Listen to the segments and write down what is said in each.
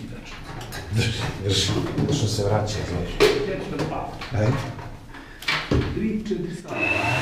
Drži, što se vraća, znaš. Dječka spava. Ajde. 3-4 sata.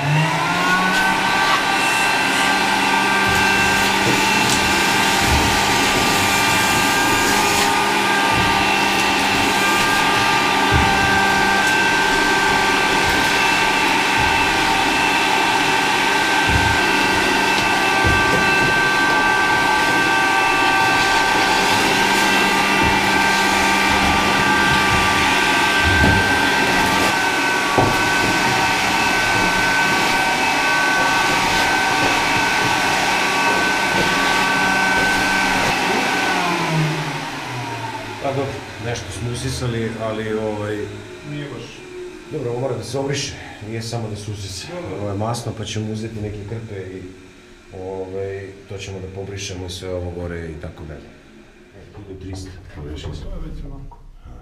Nešto smo usisali, ali Nije baš. dobro, ovo mora da se obriše, nije samo da se usisi. Ovo je masno, pa ćemo uzeti neke krpe i to ćemo da pobrišemo i sve ovo gore i tako dalje. 1300, pogrešim se. To je već onako.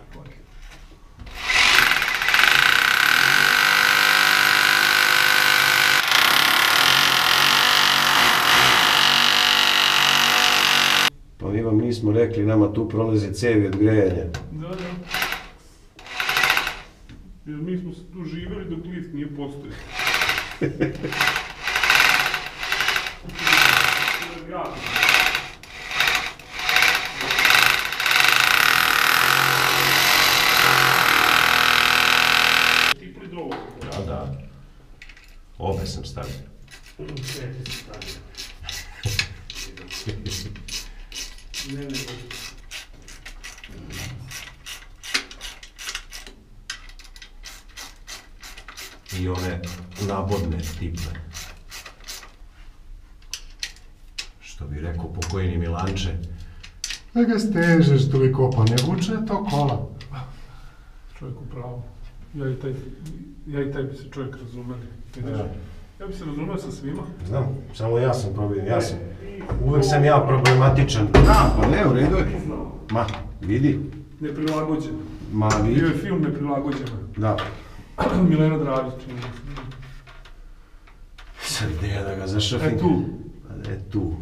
Pa mi vam nismo rekli, nama tu prolaze cevi od grejanja. Da. Jer mi smo tu živjeli dok lift nije postojao. Tipli drogu. Da. Obe sam stavio. Sve ti se stavio. Ne. I one nabodne tiple. Što bi rekao pokojni Milanče. Da ga stežeš toliko, pa ne vuče to kola. Čovjek u pravu. Ja i taj bi se čovjek razumeli. Ja bi se razumeo sa svima. Znam, samo ja sam problem, uvek sam ja problematičan. Da, pa ne, u redu je. Ma, vidi. Neprilagođen. Ma, vidi. Bio je film Neprilagođena. Da. Milena Dravić. Sad ideja da ga zašrafim. Tu. Tu.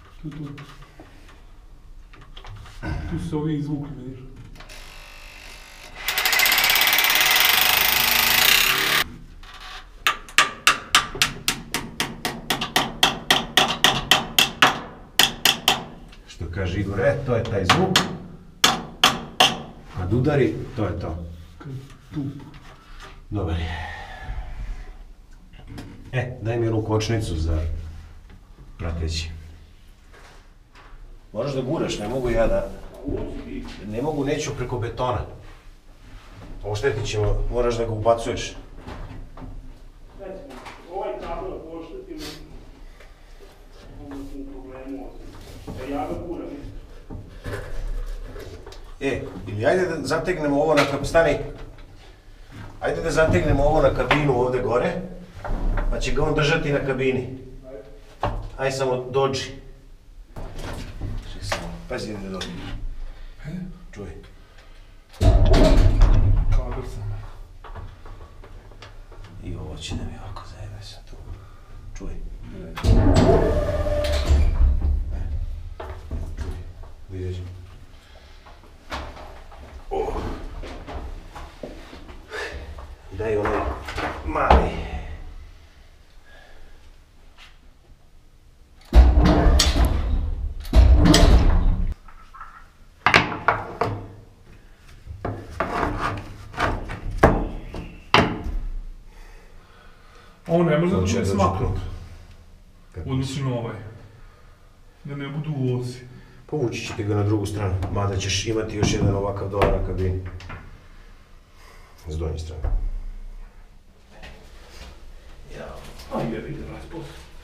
Tu su se ovi izvukli, vidiš. Što kaže Igor, to je taj zvuk. Kad udari, to je to. Tu. Dobar je. Daj mi jednu kočnicu za prateći. Moraš da guraš, ne mogu ja da... Ne mogu, neću preko betona. Oštetit ćemo, moraš da ga ubacuješ. Ovaj kabel poštetimo. Onda smo u problemu. Ja ga guram isto. Ili ajde da zategnemo ovo na kabinu, stani. Ajde da zategnemo ovo na kabinu ovde gore, pa će ga on držati na kabini. Ajde samo dođi. Pazi da dođi. Čuj. Kabel sam. I ovo će da mi ovako zajebe sad tu. Čuj. Čuj. Vidjet ćemo. Daj onaj mali. Ovo ne može da bude smaknut. Odnosno na ovaj. Da ne budu u osi. Povući ćete ga na drugu stranu, mada ćeš imati još jedan ovakav dole na kabini. S donje strane. Ajde, vidi raspod.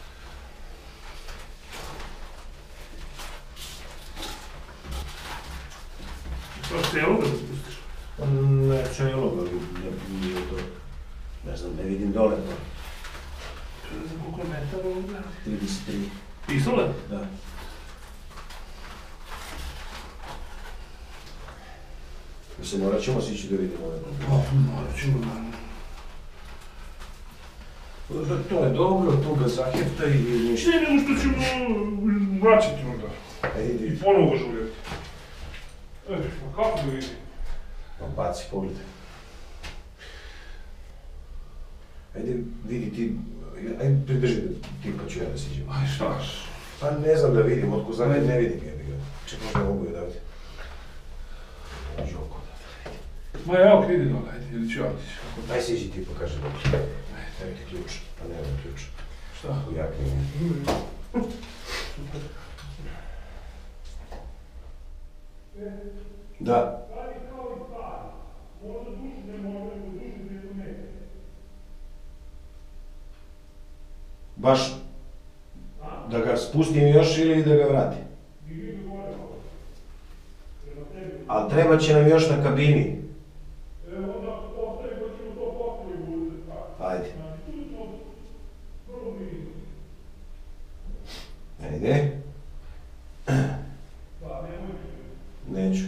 Što celo da spustiš? Ne, celo ga nije to. Ne znam, ne vidim dole to. Ne znam koliko je metara ovdje. 33. Pisole? Da. Mislim, morat ćemo sići da vidimo ove probleme. Morat ćemo, naravno. To je dobro, tu ga zahefta i ništa. Ne, nego što ćemo vraćati onda. Ajde, I ponovo žuljeti. Pa kako da vidim? Pa baci pogled. Ajde, vidi ti, ajde pridrži da ti pa ću ja da siđem. Aj, štaš? Pa ne znam da vidim, otko znam, ne vidim jebi ga. Čekaj, možda mogu je daviti. Uđu oko da vidi. Ma evo, kridi dole, ajde, ili ću ja otići. Daj siđi ti pokaži dobro. Daj ti ključ, pa nemam ključ. Šta? U jakni mi. Da. Baš da ga spustim još ili da ga vratim? Ali treba će nam još na kabini. Ajde. Ajde. Neću.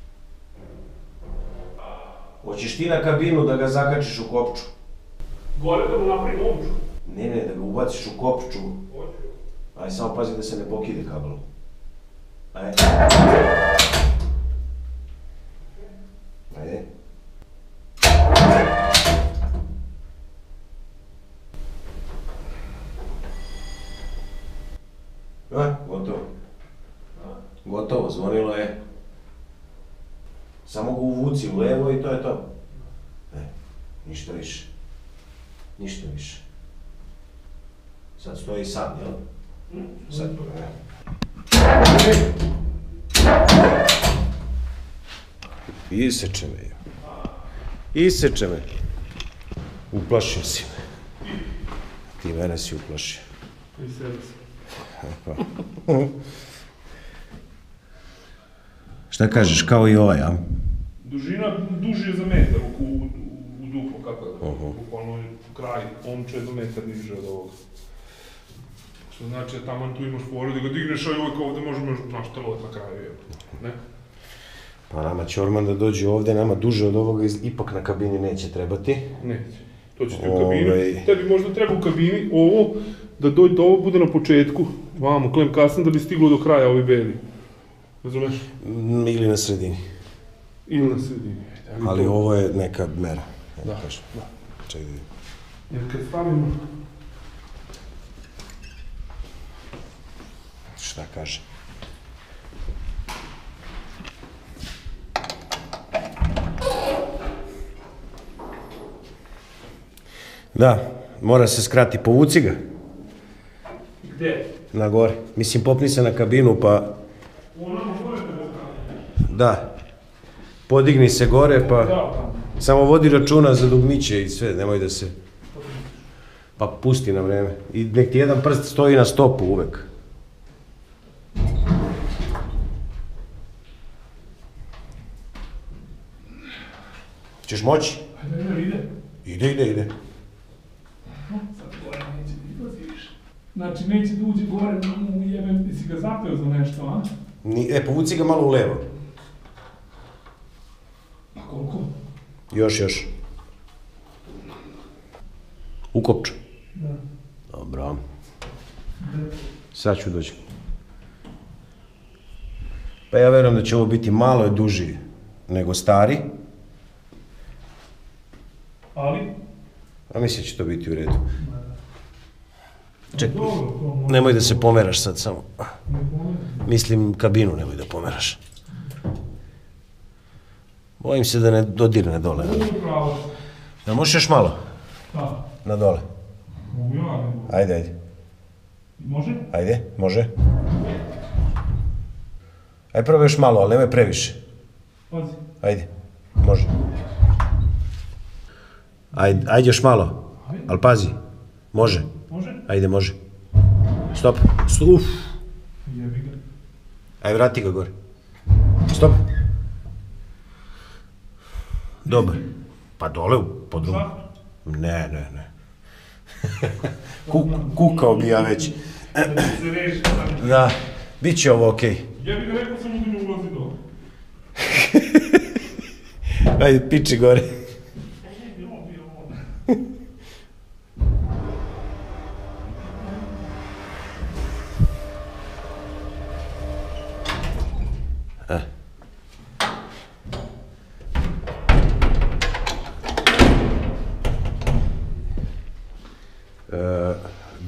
Hoćeš ti na kabinu da ga zakačiš u kopču? Gore da mu napravim omču. Ne, da ga ubaciš u kopču. Hoću. Ajde, samo pazi da se ne pokide kabel. Ajde. Ajde. Gotovo. Gotovo, zvonilo je. Samo ga uvuci u levo i to je to. Ništa više. Ništa više. Sad stoji sam, jel? Sad. Iseče me. Iseče me. Uplašio si me. Ti mene si uplašio. I sebe sam. Šta kažeš, kao i ovaj, a? Dužina duži je za metar u duplo, kako je da? Bukvalno je kraj omče je do metar niže od ovoga. Što znači da taman tu imaš pored da ga digneš, a i uvijek ovdje možemo naštelovat na kraju, ne? Pa nama će Orman da dođe ovdje, nama duže od ovoga ipak na kabini neće trebati. Neće. To će ti u kabinu. Tebi možda treba u kabini ovo, da ovo bude na početku, vamo, klem kasno, da bi stiglo do kraja ovi beli. Razumeš? Ili na sredini. Ili na sredini. Ali ovo je neka mera. Da. Čekaj da vidim. Jer kad stavimo... Šta kaže? Da, mora se skrati, povuci ga. Gdje? Na gore. Mislim, popni se na kabinu, pa... Da. Podigni se gore, pa... Samo vodi računa za dugmiće i sve, nemoj da se... Pa pusti na vreme. I nek ti jedan prst stoji na stopu uvek. Češ moći? Ide. Sad gore neće da izlazi više. Znači neće da uđe gore, jebem, si ga zapeo za nešto, a? Povuci ga malo u levo. Pa koliko? Još. Ukopču. Da. Dobro. Sad ću doći. Pa ja verujem da će ovo biti malo duži nego stari. Ali? A mislim da će to biti u redu. Čekaj, nemoj da se pomeraš sad samo. Mislim, kabinu nemoj da pomeraš. Bojim se da ne dodirne dole. Da možeš još malo? Da. Na dole. Mogu ja? Ajde. Može? Ajde, može. Ajde probaj još malo, ali nemoj previše. Pazi. Ajde, može. Ajde još malo, ali pazi, može. Može? Ajde, može. Stop. Uf. Jebi ga. Ajde, vrati ga gore. Stop. Dobar. Pa dole, po drugu. Ne. Kukao bi ja već. Da se reši sad. Da, bit će ovo okej. Jebi ga, rekao sam da ne ulazi dole. Ajde, piči gore.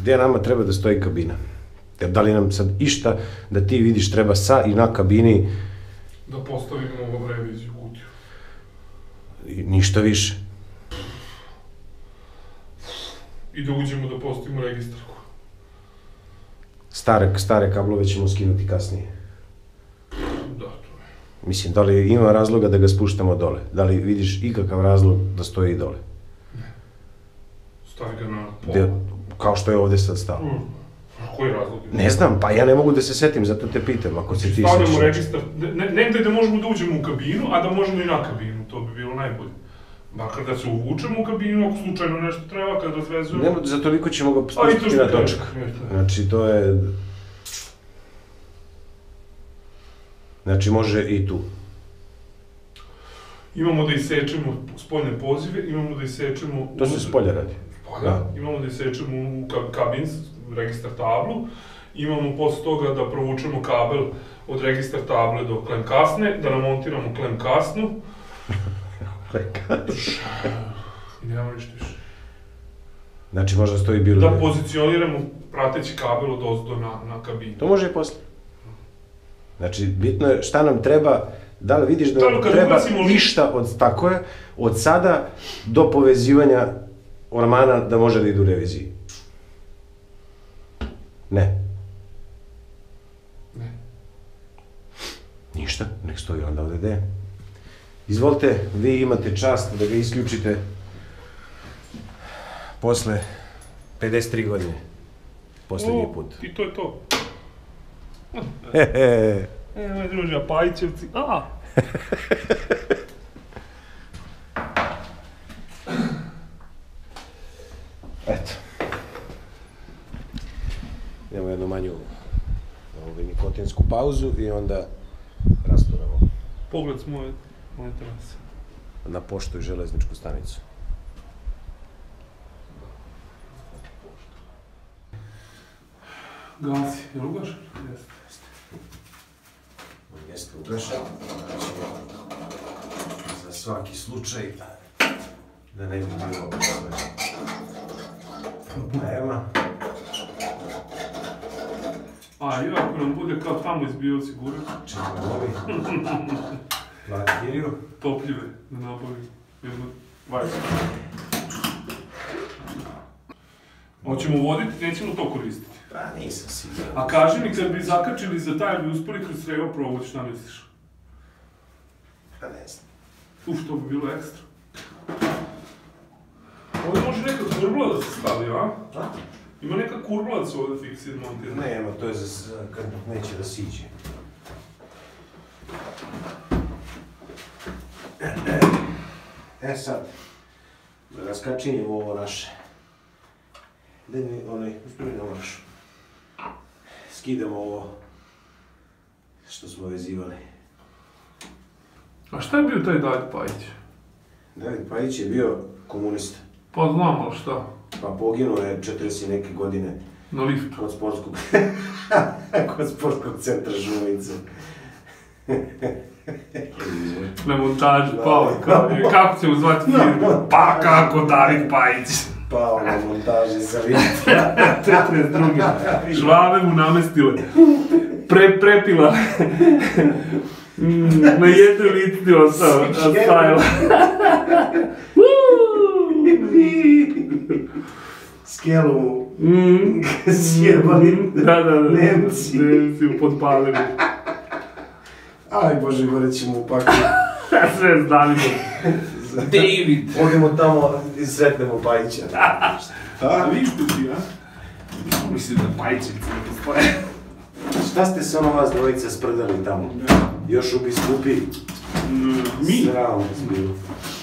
gdje nama treba da stoji kabina? Da li nam sad išta da ti vidiš treba sa i na kabini? Da postavimo reviziju kutiju. Ništa više. I da uđemo da postavimo registarku. Stare kablove ćemo skinuti kasnije. Da, to je. Mislim, da li ima razloga da ga spuštamo dole? Da li vidiš ikakav razlog da stoji dole? Ne. Stavi ga na pola. Kao što je ovdje sad stalo. Koji razlog? Ne znam, pa ja ne mogu da se setim, zato te pitam, ako se ti sećaš. Stavljamo registar, negde da možemo da uđemo u kabinu, a da možemo i na kabinu, to bi bilo najbolje. Makar da se uvučemo u kabinu, ako slučajno nešto treba, kad razvezujemo. Nemo, za toliko ćemo ga spustiti na točak. Znači, to je... Znači, može i tu. Imamo da isečemo spoljne pozive, imamo da isečemo... To se s polja radi. Da, imamo da isečemo u kabin, registar tablu, imamo posle toga da provučemo kabel od registar table do klem kasne, da namontiramo klem kasnu. I nemamo ništa više. Znači možda stoji bilo... Da pozicioniramo prateći kabel od ozdo na kabinu. To može i posle. Znači, bitno je šta nam treba, da li vidiš da nam treba išta od, tako je, od sada do povezivanja ormana da može da idu u reviziji. Ne. Ne. Ništa, nek stoji onda ovdje gde. Izvolite, vi imate čast da ga isključite posle 53 godine. Poslednji put. I to je to. Hehe. Moj druže, Pajićevci, Eto. Idemo jednu manju nikotinsku pauzu i onda rasturamo. Pogled s moje terase. Na poštu i železničku stanicu. Gasi, je li ugašen? Jeste. Jeste ugašen. Za svaki slučaj da ne bi bilo problema. A, i ako nam bude kao tamo izbio siguran. Čekaj, ovi. Plati kiriju. Topljive, da nabavim. Jedno 20. Hoćemo voditi, nećemo to koristiti. Pa nisam siguran. A kaži mi, kad bi zakačili za taj, bi uspeli kroz sreo provući, šta misliš? Pa ne znam. To bi bilo ekstra. Ovdje može neka kurbla da se stavi, a? A? Ima neka kurbla da se ovdje fiksir montira. Nema, to je za kad neće da siđe. E sad, da raskačinjemo ovo naše. Daj mi onaj, uspori da moraš. Skidamo ovo što smo vezivali. A šta je bio taj David Pajić? David Pajić je bio komunista. Pa znam, ali šta? Pa poginuo je 40 neke godine. Na liftu. Kod sportskog centra Žumice. Na montaži, pao, kako će mu zvati firmu? Pa kako David Pajić? Pao na montaži za vitra. 42. Žvave mu namestile. Prepila. Na jednoj litni ostajala. Skelu mu sjebali Nemci. Nemci u podpalili. Aj Bože, gore ćemo u paku. Sve znali. David! Odemo tamo i sretnemo Pajića. A vidiš tu ti, a? Mislim da Pajićevci ne postoje. Šta ste se ono vas dvojica sprdali tamo? Još u biskupi? Mi? Sram vas bilo.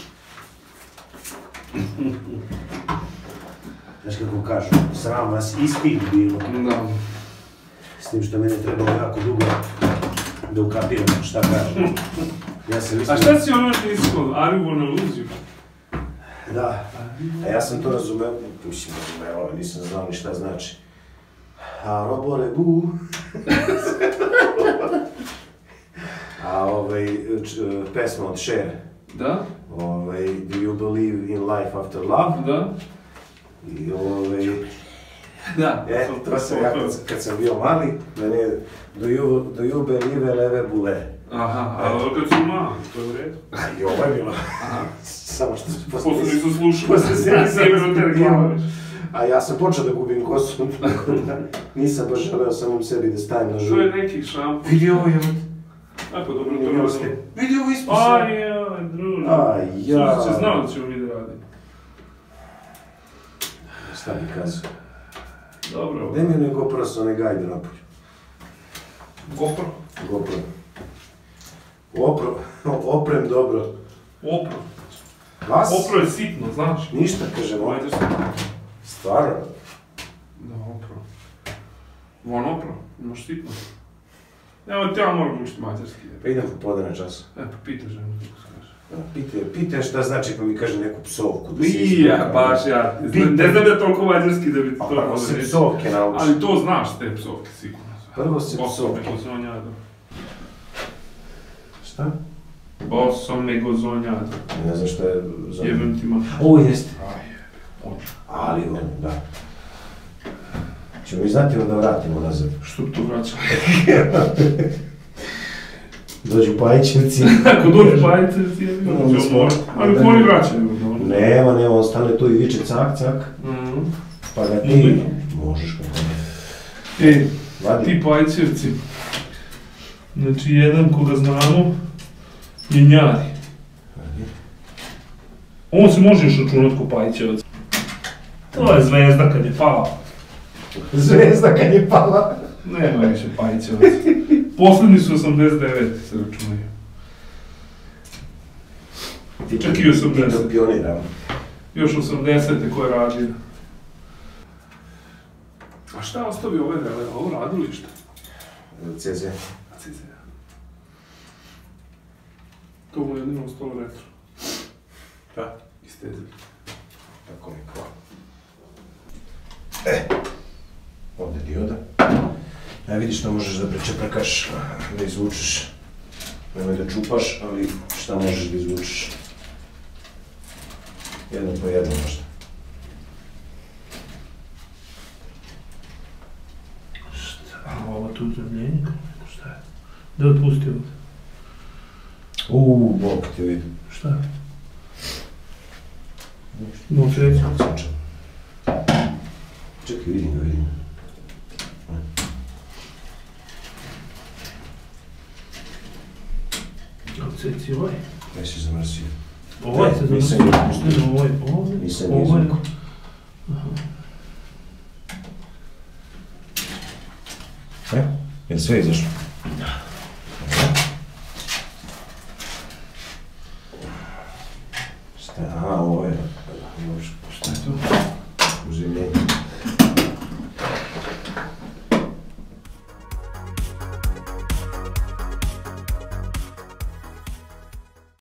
Znaš kako kažu, sram vas istih bilo. Da. S tim što mene trebalo jako dugo da ukapiram šta kažem. A šta si ono što nisi kod? Arivo na iluziju? Da, a ja sam to razumeo, nisam znao ni šta znači. A robore bu. A pesma od Cher. Da? Do you believe in life after love? Da. I Da, To sam ja kad sam bio mali, meni je do jube live leve bule. Aha, ali kad su mali, to je u redu. I ovo je bilo. Samo što se Posle nisu slušali. Posle se nisam te reklame. A ja sam počeo da gubim kosu, tako da nisam baš želeo samom sebi da stavim na žup. To je neki šampon. Vidi ovo, jel? Aj pa dobro, to radim. Vidi ovo ispisa. Aj druže. Suzi će znao da ćemo mi da radimo. Šta bi kazao? Dobro. Gde mi je onaj GoPro sa onaj gajde napolju? GoPro? GoPro. Oprem dobro. Opro. Vas? Opro je sitno, znaš? Ništa, kažem, opro. Mađarski. Stvarno? Da, opro. Von opro, imaš sitno. Evo te ja moram učiti mađarski. Pa idem popodne na čas. Pa pita ženu kako se kaže. Pite šta znači pa mi kaže neku psovku. Ja, baš ja. Ne znam da toliko mađarski da bi ti to prvo može se reći. psovke nauči. Ali to znaš te psovke, sigurno. Prvo se psovke. Bosom nego zonjado. Šta? Bosom nego zonjado. Ne znam šta je za... Jebem ti ma. Ovo jeste. Aj, Ali on, da. Ćemo mi znati onda vratimo nazad. što to vraća? Dođu Pajićevci. Ako dođu Pajićevci, ali oni vraćaju. Nema, on stane tu i viče cak, cak. Pa ga ti... Možeš kako ne. Ti Pajićevci. Znači, jedan koga znamo je Njari. On se može još računat ko Pajićevac. To je zvezda kad je pala. Zvezda kad je pala. Nema više Pajićevac. Poslednji su 89 se računaju. Čak i 80. Ti to pioniramo. Još 80. ko je radio. A šta je ostavio ove rele? Ovo radilište? CZ. CZ. To mu je jedino ostalo retro. Da. Istezili. Tako mi kao. Ovdje dioda. Vidiš što možeš da prečeprkaš, da izvučeš. Nemoj da čupaš, ali šta možeš da izvučeš. Jedno po jedno možda. Šta? A ovo tu uzemljenje? Šta je? Da je otpustio ovdje? Bog ti vidi. Šta je? Mogu reći? Čekaj, vidim. Odseci ovaj. Kaj si zamrsio? Ovaj se zamrsio? Nisam izvukao. Jel sve izašlo? Šta je? Aha, ovo je... Šta je to? Uzemljenje.